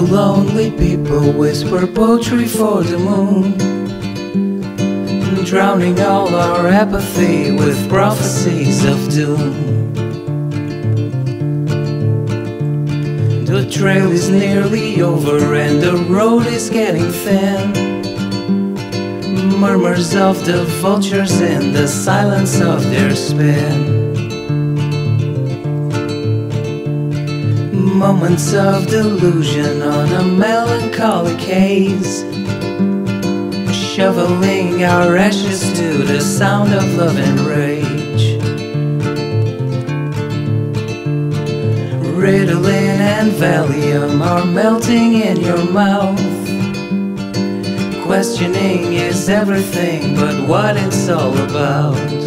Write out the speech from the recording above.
lonely people whisper poetry for the moon, drowning all our apathy with prophecies of doom. The trail is nearly over and the road is getting thin. Murmurs of the vultures in the silence of their spin. Moments of delusion on a melancholic haze, shoveling our ashes to the sound of love and rage. Ritalin and Valium are melting in your mouth. Questioning is everything but what it's all about.